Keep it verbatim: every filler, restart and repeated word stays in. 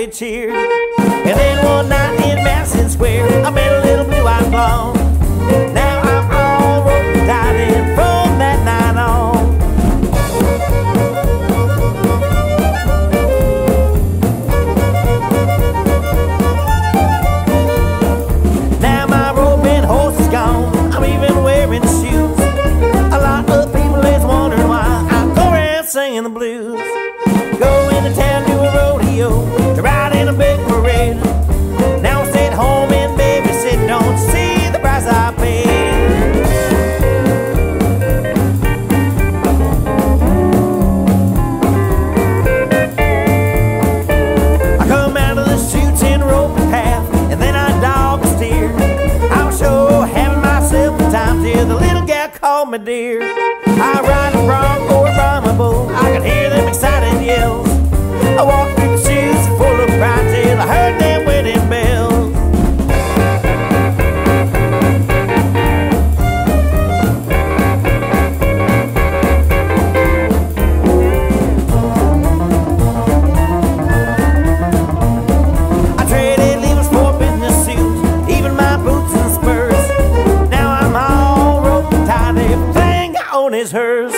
everybody cheered. And then one night in Madison Square, I met a little blue-eyed blonde. Now I'm all roped and tied in from that night on. Now my roping horse is gone, I'm even wearing shoes. A lot of people is wondering why I go around singing the blues. Go into town to a rodeo, to ride in a big parade. Now I stay at home and babysit, don't see the price I paid. I come out of the chutes in rope and path, and then I dog a steer. I was sure having myself a time till the little gal called me dear. I ride a bronc or a Brahma bull, I could hear them excited yells. I walked through the shoes full of pride till I heard them wedding bells. I traded livers for business suits, even my boots and spurs. Now I'm all roped and tied, everything I own is hers.